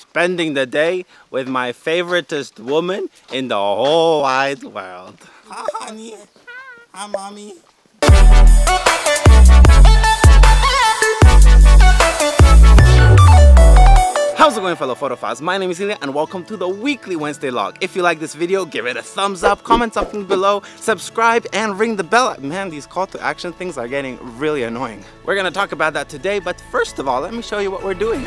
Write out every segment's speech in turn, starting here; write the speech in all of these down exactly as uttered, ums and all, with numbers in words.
spending the day with my favoriteest woman in the whole wide world. Hi, honey. Hi, mommy. How's it going, fellow photophiles? My name is Ilya and welcome to the weekly Wednesday log. If you like this video, give it a thumbs up, comment something below, subscribe, and ring the bell. Man, these call to action things are getting really annoying. We're gonna talk about that today, but first of all, let me show you what we're doing.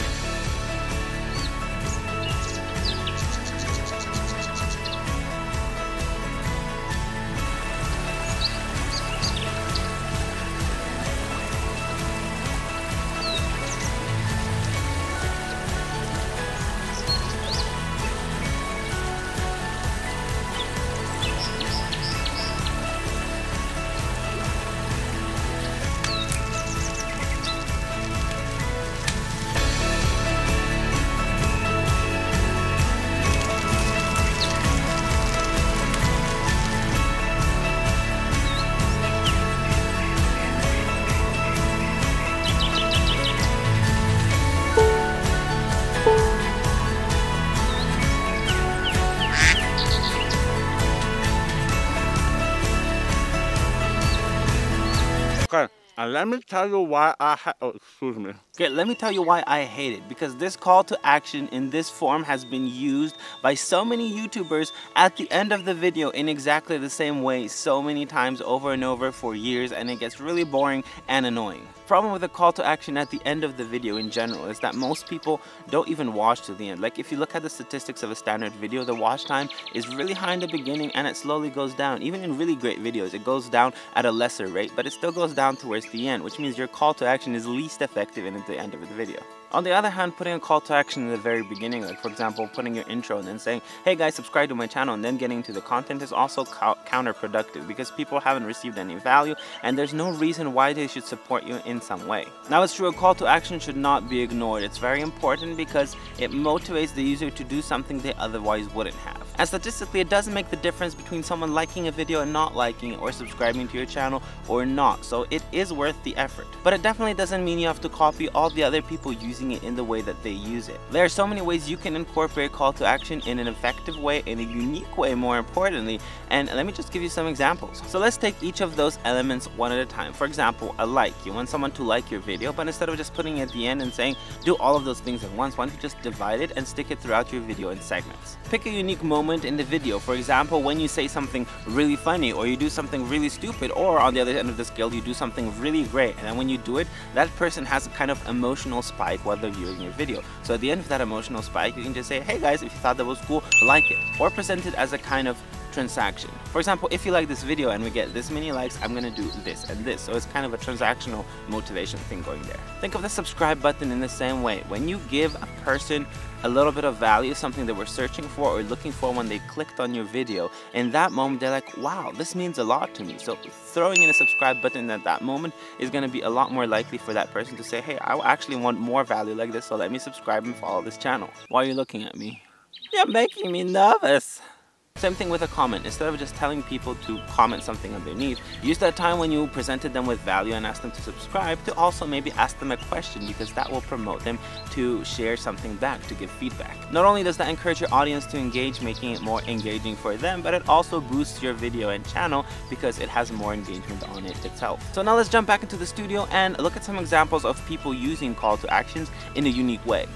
Okay, and let me tell you why I ha- oh, excuse me. Okay, let me tell you why I hate it. Because this call to action in this form has been used by so many YouTubers at the end of the video in exactly the same way so many times over and over for years, and it gets really boring and annoying. Problem with the call to action at the end of the video in general is that most people don't even watch to the end. Like if you look at the statistics of a standard video, the watch time is really high in the beginning and it slowly goes down. Even in really great videos, it goes down at a lesser rate, but it still goes down towards the end, which means your call to action is least effective in the end of the video. On the other hand, putting a call to action in the very beginning, like for example, putting your intro and then saying, hey guys, subscribe to my channel, and then getting to the content is also co counterproductive because people haven't received any value and there's no reason why they should support you in some way. Now it's true, a call to action should not be ignored. It's very important because it motivates the user to do something they otherwise wouldn't have. And statistically, it doesn't make the difference between someone liking a video and not liking it, or subscribing to your channel or not, so it is worth the effort. But it definitely doesn't mean you have to copy all the other people using it in the way that they use it. There are so many ways you can incorporate call to action in an effective way, in a unique way more importantly, and let me just give you some examples. So let's take each of those elements one at a time. For example, a like. You want someone to like your video, but instead of just putting it at the end and saying do all of those things at once, why don't you just divide it and stick it throughout your video in segments. Pick a unique moment in the video. For example, when you say something really funny, or you do something really stupid, or on the other end of the scale you do something really great, and then when you do it, that person has a kind of emotional spike while they're viewing your video. So at the end of that emotional spike, you can just say, hey guys, if you thought that was cool, like it, or present it as a kind of transaction. For example, if you like this video and we get this many likes, I'm gonna do this and this. So it's kind of a transactional motivation thing going there. Think of the subscribe button in the same way. When you give a person a little bit of value, something that we're searching for or looking for when they clicked on your video, in that moment they're like, wow, this means a lot to me. So throwing in a subscribe button at that moment is going to be a lot more likely for that person to say, hey, I actually want more value like this, so let me subscribe and follow this channel. Why are you looking at me? You're making me nervous. Same thing with a comment. Instead of just telling people to comment something underneath, use that time when you presented them with value and asked them to subscribe to also maybe ask them a question, because that will promote them to share something back, to give feedback. Not only does that encourage your audience to engage, making it more engaging for them, but it also boosts your video and channel because it has more engagement on it itself. So now let's jump back into the studio and look at some examples of people using call to actions in a unique way.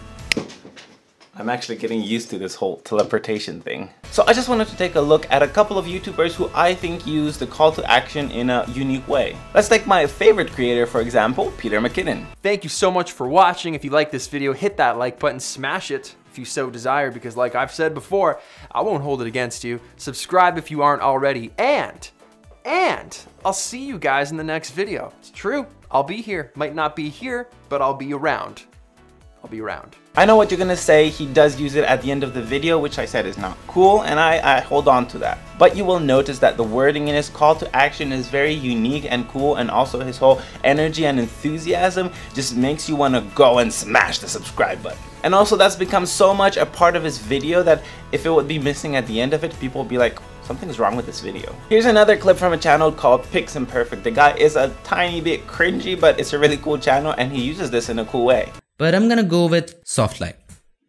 I'm actually getting used to this whole teleportation thing. So I just wanted to take a look at a couple of YouTubers who I think use the call to action in a unique way. Let's take my favorite creator, for example, Peter McKinnon. Thank you so much for watching. If you like this video, hit that like button, smash it if you so desire, because like I've said before, I won't hold it against you. Subscribe if you aren't already, and, and I'll see you guys in the next video. It's true, I'll be here. Might not be here, but I'll be around. I'll be around. I know what you're gonna say, he does use it at the end of the video, which I said is not cool, and I, I hold on to that. But you will notice that the wording in his call to action is very unique and cool, and also his whole energy and enthusiasm just makes you want to go and smash the subscribe button. And also that's become so much a part of his video that if it would be missing at the end of it, people would be like, something's wrong with this video. Here's another clip from a channel called Piximperfect. The guy is a tiny bit cringy, but it's a really cool channel and he uses this in a cool way. But I'm gonna go with soft light.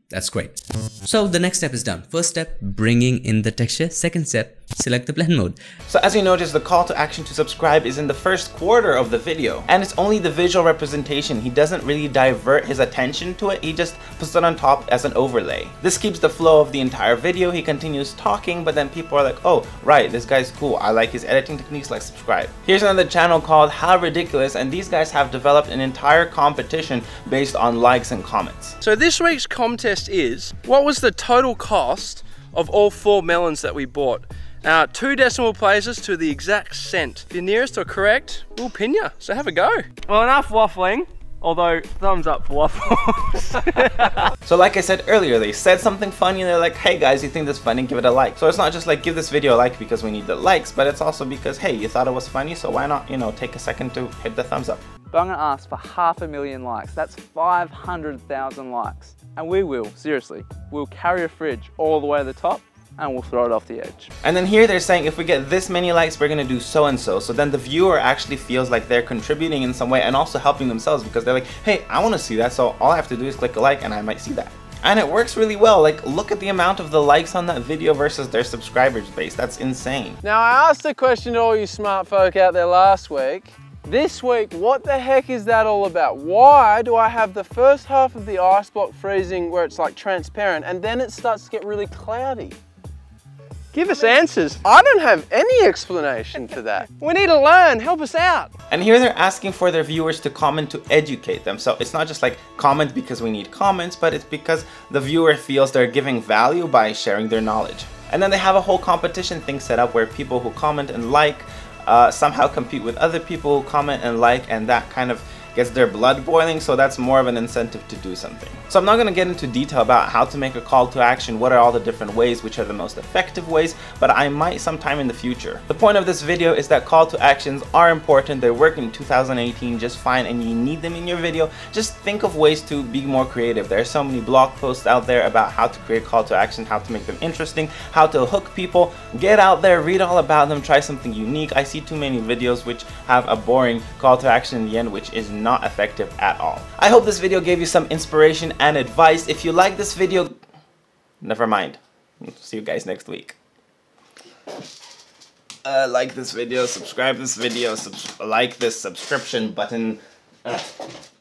That's great. So the next step is done. First step, bringing in the texture. Second step, select the blend mode. So as you notice, the call to action to subscribe is in the first quarter of the video, and it's only the visual representation. He doesn't really divert his attention to it, he just puts it on top as an overlay. This keeps the flow of the entire video. He continues talking, but then people are like, oh right, this guy's cool, I like his editing techniques, like subscribe. Here's another channel called How Ridiculous, and these guys have developed an entire competition based on likes and comments. So this week's contest is, what was the total cost of all four melons that we bought? Uh, two decimal places to the exact cent. If you're nearest or correct, we'll pin you, so have a go. Well, enough waffling, although thumbs up for waffles. So like I said earlier, they said something funny and they're like, hey guys, you think this funny, give it a like. So it's not just like give this video a like because we need the likes, but it's also because, hey, you thought it was funny, so why not, you know, take a second to hit the thumbs up. But I'm gonna ask for half a million likes. That's five hundred thousand likes. And we will, seriously, we'll carry a fridge all the way to the top and we'll throw it off the edge. And then here they're saying if we get this many likes, we're gonna do so and so. So then the viewer actually feels like they're contributing in some way and also helping themselves, because they're like, hey, I wanna see that, so all I have to do is click a like and I might see that. And it works really well. Like, look at the amount of the likes on that video versus their subscribers base. That's insane. Now, I asked a question to all you smart folk out there last week. This week, what the heck is that all about? Why do I have the first half of the ice block freezing where it's like transparent and then it starts to get really cloudy? Give us answers. I don't have any explanation for that. We need to learn, help us out. And here they're asking for their viewers to comment to educate them. So it's not just like comment because we need comments, but it's because the viewer feels they're giving value by sharing their knowledge. And then they have a whole competition thing set up where people who comment and like uh, somehow compete with other people who comment and like, and that kind of gets their blood boiling, so that's more of an incentive to do something. So I'm not going to get into detail about how to make a call to action, what are all the different ways, which are the most effective ways, but I might sometime in the future. The point of this video is that call to actions are important. They work in two thousand eighteen just fine and you need them in your video. Just think of ways to be more creative. There are so many blog posts out there about how to create call to action, how to make them interesting, how to hook people. Get out there, read all about them, try something unique. I see too many videos which have a boring call to action in the end, which is not effective at all. I hope this video gave you some inspiration and advice. If you like this video, never mind. See you guys next week. Uh, like this video, subscribe this video, subs like this subscription button. Uh.